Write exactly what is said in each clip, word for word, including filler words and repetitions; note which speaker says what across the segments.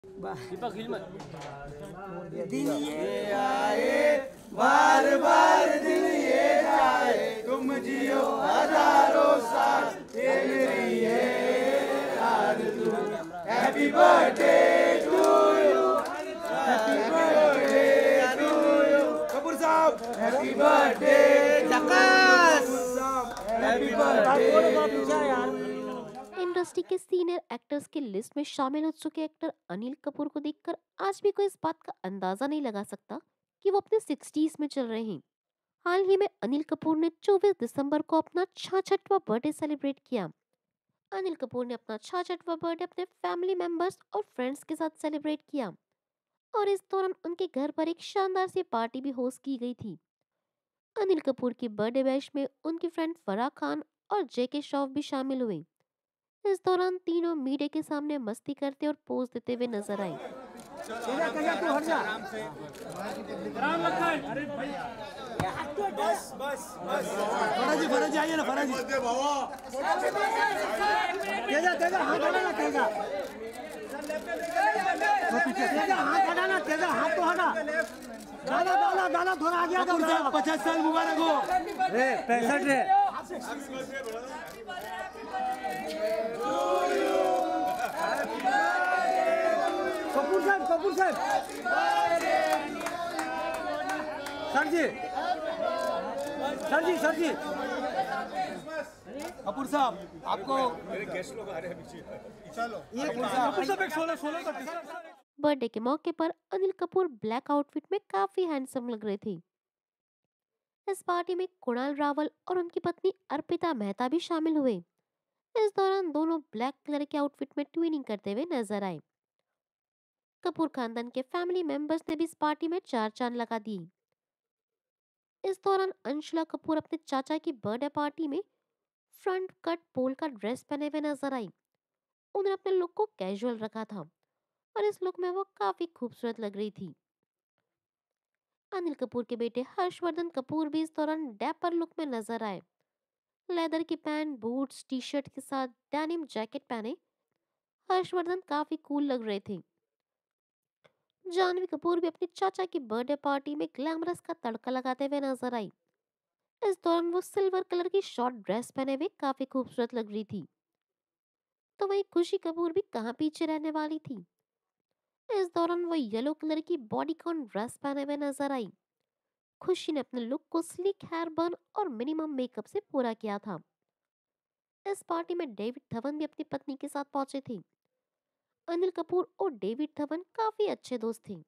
Speaker 1: दीपक हिल मत।
Speaker 2: दिन ये आए बार बार दिन ये जाए, तुम जियो हजारों साल ये मेरी है आरज़ू। Happy birthday to you, happy birthday to you Kapoor साहब, हैप्पी बर्थडे जकास, हैप्पी बर्थडे।
Speaker 3: इंडस्ट्री के सीनियर एक्टर्स की लिस्ट में शामिल हो चुके एक्टर अनिल कपूर को देखकर आज भी कोई इस बात का अंदाजा नहीं लगा सकता कि वो अपने सिक्सटीज में चल रहे हैं। हाल ही में अनिल कपूर ने चौबीस दिसंबर को अपना छियासठवां बर्थडे सेलिब्रेट किया। अनिल कपूर ने अपना छियासठवां बर्थडे अपने फैमिली मेंबर्स और फ्रेंड्स के साथ सेलिब्रेट किया और इस दौरान उनके घर पर एक शानदार सी पार्टी भी होस्ट की गई थी। अनिल कपूर की बर्थडे बैश में उनकी फ्रेंड फराह खान और जेके श्रॉफ भी शामिल हुए। इस दौरान तीनों मीडिया के सामने मस्ती करते और पोज देते हुए नजर आए।
Speaker 2: बस बस बस फराजी फराजी आइए ना फराजी। तेजा तेजा हाथ हटाना, तेजा तेजा हाथ हटाना, तेजा हाथ तो हटा। दादा दादा दादा थोड़ा आगे आ जाओ। पचास साल मुबारक हो। रे पैंसठ रे। कपूर साहब कपूर साहब sir ji sir ji sir ji Kapoor साहब आपको मेरे गेस्ट लोग आ रहे हैं पीछे। चलो ये कपूर साहब एक सोलह सोलह का।
Speaker 3: बर्थडे के मौके पर अनिल कपूर ब्लैक आउटफिट में काफी हैंडसम लग रहे थे। इस पार्टी में कुणाल रावल और उनकी पत्नी अर्पिता मेहता भी शामिल हुए। इस दौरान दोनों ब्लैक कलर के आउटफिट में ट्विनिंग करते हुए नजर आए। कपूर खानदान के फैमिली मेंबर्स ने भी इस पार्टी में चार चांद लगा दी। इस दौरान अंशुला कपूर अपने चाचा की बर्थडे पार्टी में फ्रंट कट पोल का ड्रेस पहने हुए नजर आई। उन्होंने अपने लुक को कैजुअल रखा था और इस लुक में वो काफी खूबसूरत लग रही थी। अनिल कपूर के बेटे हर्षवर्धन कपूर भी इस दौरान डैपर लुक में नजर आए। लेदर की पैंट, बूट्स, टी शर्ट के साथ डेनिम जैकेट पहने हर्षवर्धन काफी कूल लग रहे थे। जानवी कपूर भी अपनी चाचा की बर्थडे पार्टी में ग्लैमरस का तड़का लगाते हुए नजर आई। इस दौरान वो सिल्वर कलर की शॉर्ट ड्रेस पहने हुए काफी खूबसूरत लग रही थी। तो वहीं खुशी कपूर भी कहाँ पीछे रहने वाली थी। इस दौरान वो येलो कलर की बॉडीकॉन ड्रेस पहने हुए नजर आई। खुशी ने अपने लुक को स्लिक हेयर बन और मिनिमम मेकअप से पूरा किया था। इस पार्टी में डेविड धवन भी अपनी पत्नी के साथ पहुंचे थे। अनिल कपूर और डेविड धवन काफी अच्छे दोस्त थे।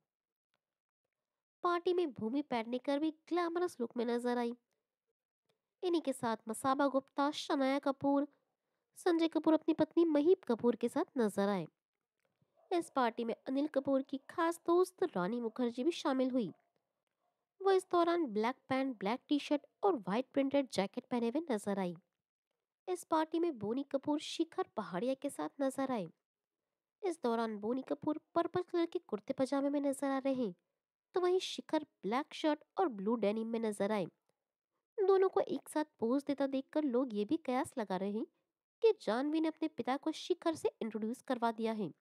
Speaker 3: पार्टी में भूमि पेडनेकर भी ग्लैमरस लुक में नजर आई। इन्हीं के साथ मसाबा गुप्ता, शनाया कपूर, संजय कपूर अपनी पत्नी महीप कपूर के साथ नजर आए। इस पार्टी में अनिल कपूर की खास दोस्त रानी मुखर्जी भी शामिल हुई। वो इस दौरान black pant, black T shirt और व्हाइट प्रिंटेड जैकेट पहने हुए नजर आई। इस पार्टी में बोनी कपूर शिखर पहाड़िया के साथ नजर आए। इस दौरान बोनी कपूर पर्पल कलर के कुर्ते पजामे में नजर आ रहे हैं, तो वहीं शिखर ब्लैक शर्ट और ब्लू डेनिम में नजर आए। दोनों को एक साथ पोज देता देखकर लोग ये भी कयास लगा रहे हैं कि जानवी ने अपने पिता को शिखर से इंट्रोड्यूस करवा दिया है।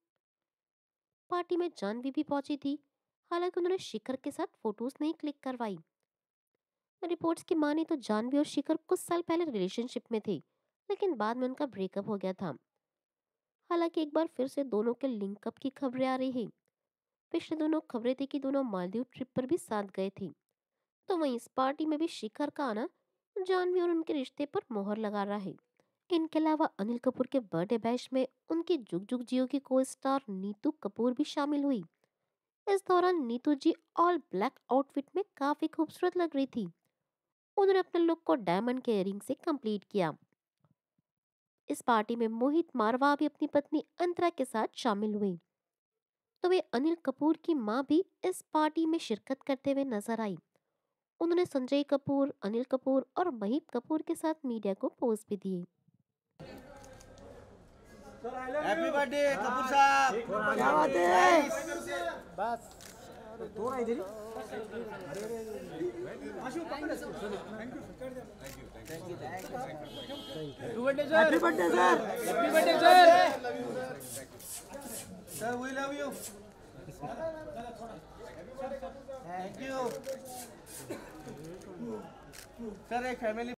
Speaker 3: पार्टी में जानवी भी पहुंची थी, हालांकि उन्होंने शिखर के साथ फोटोज नहीं क्लिक करवाई। रिपोर्ट्स की माने तो जानवी और शिखर कुछ साल पहले रिलेशनशिप में थे, लेकिन बाद में उनका ब्रेकअप हो गया था। हालांकि एक बार फिर से दोनों के लिंकअप की खबरें आ रही हैं। पिछले दोनों खबरें थी कि दोनों मालदीव ट्रिप पर भी साथ गए थे। तो वहीं इस पार्टी में भी शिखर का आना जानवी और उनके रिश्ते पर मोहर लगा रहा है। इनके अलावा अनिल कपूर के बर्थडे बैश में उनकी जुग जुग जियो की को स्टार नीतू कपूर भी शामिल हुई। इस दौरान Neetu ji all black outfit में काफी खूबसूरत लग रही थी। उन्होंने अपने लुक को डायमंड के इयररिंग से कंप्लीट किया। इस पार्टी में मोहित मारवा भी अपनी पत्नी अंतरा के साथ शामिल हुए। तो वे अनिल कपूर की मां भी इस पार्टी में शिरकत करते हुए नजर आई। उन्होंने संजय कपूर, अनिल कपूर और महीप कपूर के साथ मीडिया को पोज भी दिए।
Speaker 2: हैप्पी बर्थडे कपूर साहब। क्या बात है। बस थोड़ा इधर ही happy birthday sir happy birthday sir sir we love you thank you sir एक फैमिली